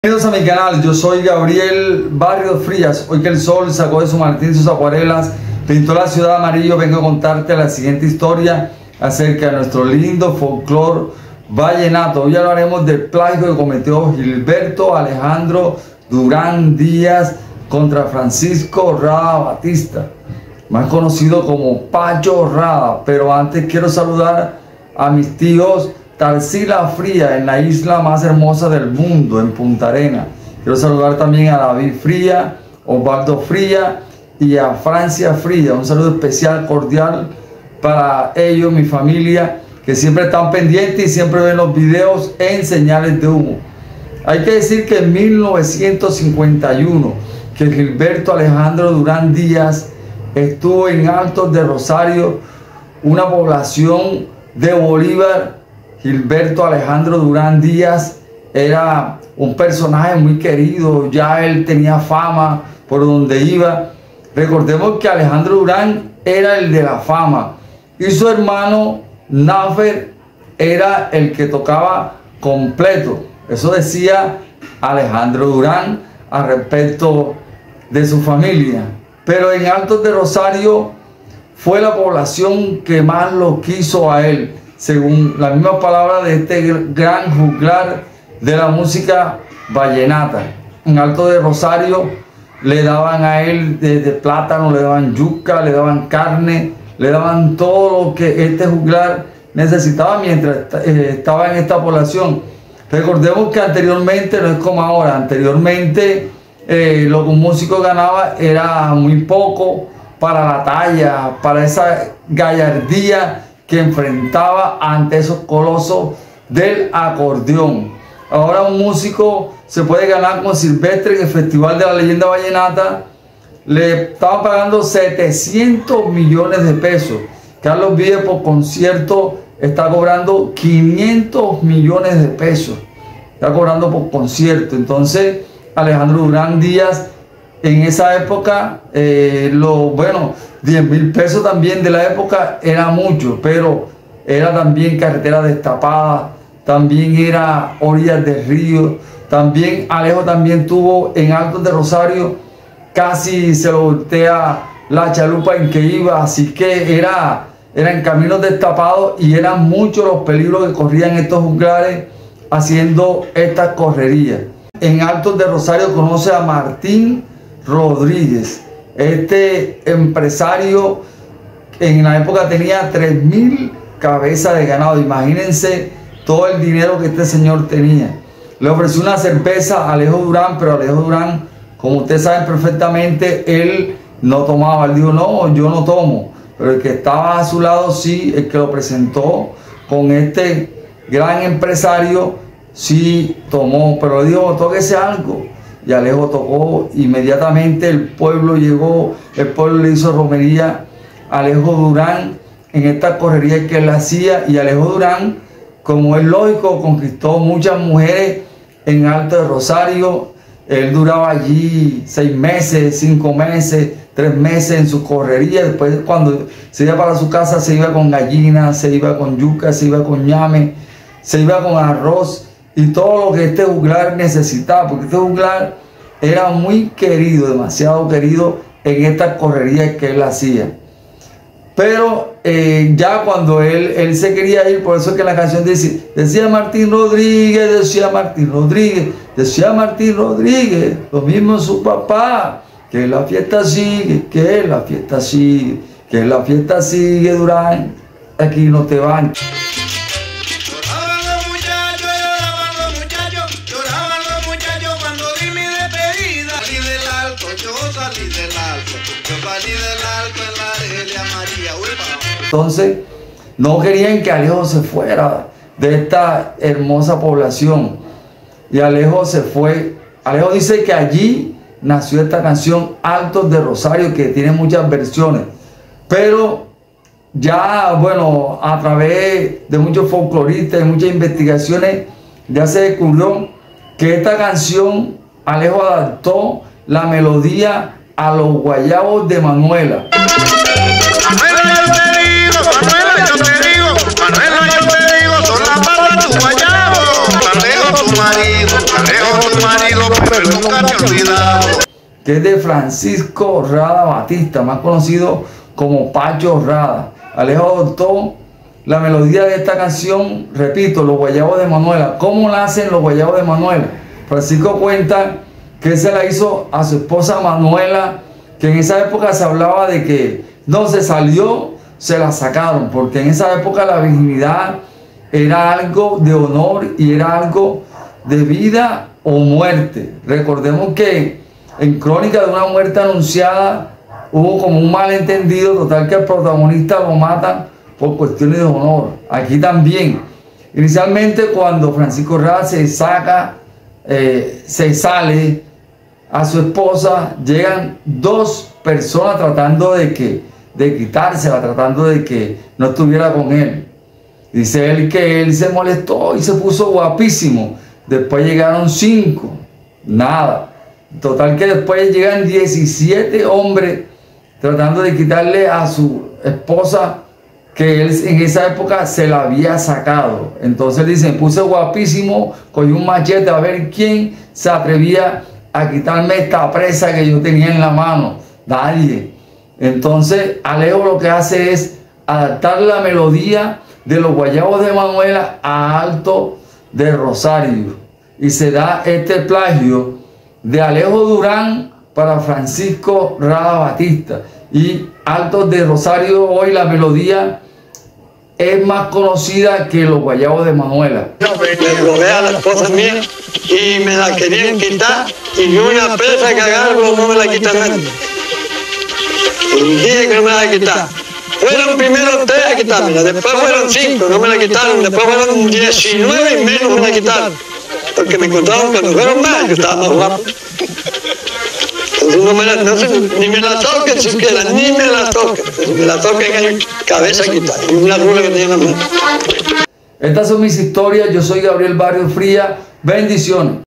Bienvenidos a mi canal, yo soy Gabriel Barrios Frías. Hoy que el sol sacó de su Martín sus acuarelas, pintó la ciudad de amarillo, vengo a contarte la siguiente historia acerca de nuestro lindo folclore vallenato. Hoy hablaremos del plagio que cometió Gilberto Alejandro Durán Díaz contra Francisco Rada Batista, más conocido como Pacho Rada. Pero antes quiero saludar a mis tíos Tarsila Fría, en la isla más hermosa del mundo, en Punta Arenas. Quiero saludar también a David Fría, Osvaldo Fría y a Francia Fría. Un saludo especial, cordial para ellos, mi familia, que siempre están pendientes y siempre ven los videos en Señales de Humo. Hay que decir que en 1951, que Gilberto Alejandro Durán Díaz estuvo en Altos de Rosario, una población de Bolívar. Gilberto Alejandro Durán Díaz era un personaje muy querido, ya él tenía fama por donde iba. Recordemos que Alejandro Durán era el de la fama y su hermano Nafer era el que tocaba completo. Eso decía Alejandro Durán al respecto de su familia. Pero en Altos de Rosario fue la población que más lo quiso a él, según las mismas palabras de este gran juglar de la música vallenata. En Alto de Rosario le daban a él de plátano, le daban yuca, le daban carne, le daban todo lo que este juglar necesitaba mientras estaba en esta población. Recordemos que anteriormente, no es como ahora, anteriormente lo que un músico ganaba era muy poco para la talla, para esa gallardía que enfrentaba ante esos colosos del acordeón. Ahora un músico se puede ganar con Silvestre en el Festival de la Leyenda Vallenata. Le estaban pagando 700 millones de pesos. Carlos Vives por concierto está cobrando 500 millones de pesos. Está cobrando por concierto. Entonces Alejandro Durán Díaz en esa época, 10.000 pesos también de la época era mucho, pero era también carretera destapada, también era orillas del río, también Alejo también tuvo en Altos de Rosario, casi se lo voltea la chalupa en que iba, así que eran caminos destapados y eran muchos los peligros que corrían estos juglares haciendo estas correrías. En Altos de Rosario conoce a Martín Rodríguez. Este empresario en la época tenía 3.000 cabezas de ganado. Imagínense todo el dinero que este señor tenía. Le ofreció una cerveza a Alejo Durán, pero Alejo Durán, como ustedes saben perfectamente, él no tomaba. Él dijo: no, yo no tomo. Pero el que estaba a su lado, sí, el que lo presentó con este gran empresario, sí tomó. Pero le dijo: tóquese algo. Y Alejo tocó. Inmediatamente el pueblo llegó, el pueblo le hizo romería a Alejo Durán en esta correría que él hacía. Y Alejo Durán, como es lógico, conquistó muchas mujeres en Alto de Rosario. Él duraba allí 6 meses, 5 meses, 3 meses en su correría. Después, cuando se iba para su casa, se iba con gallinas, se iba con yuca, se iba con ñame, se iba con arroz y todo lo que este juglar necesitaba, porque este juglar era muy querido, demasiado querido en estas correrías que él hacía. Pero ya cuando él se quería ir, por eso es que la canción decía Martín Rodríguez, decía Martín Rodríguez, decía Martín Rodríguez, lo mismo su papá, que la fiesta sigue, que la fiesta sigue, que la fiesta sigue, Durán, aquí no te van. Entonces no querían que Alejo se fuera de esta hermosa población y Alejo se fue. Alejo dice que allí nació esta canción Altos de Rosario, que tiene muchas versiones, pero ya, bueno, a través de muchos folcloristas y muchas investigaciones ya se descubrió que esta canción Alejo adaptó la melodía a los guayabos de Manuela. Manuela, yo te digo, son las barras de tu guayabo, Alejo tu marido. Alejo tu marido, pero él nunca te ha olvidado. Que es de Francisco Rada Batista, más conocido como Pacho Rada. Alejo adoptó la melodía de esta canción, repito, Los Guayabos de Manuela. ¿Cómo nacen los Guayabos de Manuela? Francisco cuenta que él se la hizo a su esposa Manuela, que en esa época se hablaba de que no se salió, se la sacaron, porque en esa época la virginidad era algo de honor y era algo de vida o muerte. Recordemos que en Crónica de una muerte anunciada hubo como un malentendido total, que el protagonista lo matan por cuestiones de honor. Aquí también, inicialmente cuando Francisco Rada se sale a su esposa, llegan dos personas tratando de quitársela, tratando de que no estuviera con él. Dice él que él se molestó y se puso guapísimo. Después llegaron 5, nada. Total que después llegan 17 hombres tratando de quitarle a su esposa, que él en esa época se la había sacado. Entonces dice, me puse guapísimo, cogí un machete a ver quién se atrevía a quitarme esta presa que yo tenía en la mano. Nadie. Entonces Alejo lo que hace es adaptar la melodía de Los Guayabos de Manuela a Alto de Rosario, y se da este plagio de Alejo Durán para Francisco Rada Batista. Y Alto de Rosario, hoy la melodía es más conocida que Los Guayabos de Manuela. Me robé a las cosas mías y me la querían quitar, y yo una presa que agarro no me la quita nadie. Y dije que no me la quitar. Fueron primero 3 a quitármela, después fueron 5, no me la quitaron, después fueron 19 y menos me la quitaron. Porque me encontraron que no fueron más, yo estaba más guapo. Entonces ni me la toquen siquiera, ni me la toquen. Si me la toquen hay cabeza quitada y una rula que tenía en la mano. Estas son mis historias, yo soy Gabriel Barrios Frías, bendiciones.